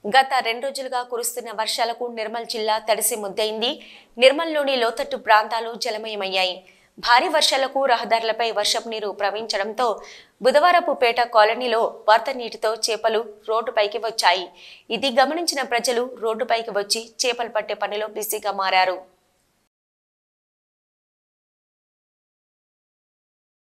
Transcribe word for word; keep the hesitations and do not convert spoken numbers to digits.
గత రెండు రోజులుగా కురుస్తున్న వర్షాలకు నిర్మల్ జిల్లా తడిసి ముద్దయింది. నిర్మల్లోని లోతట్టు ప్రాంతాలు జలమయమయ్యాయి. భారీ వర్షాలకు రహదారులపై వర్షపు నీరు ప్రవహించడంతో బుధవారపుపేట కాలనీలో వరద నీటితో చేపలు రోడ్డుపైకి వచ్చాయి. ఇది గమనించిన ప్రజలు రోడ్డుపైకి వచ్చి చేపలు పట్టే పనిలో బిజీగా మారారు.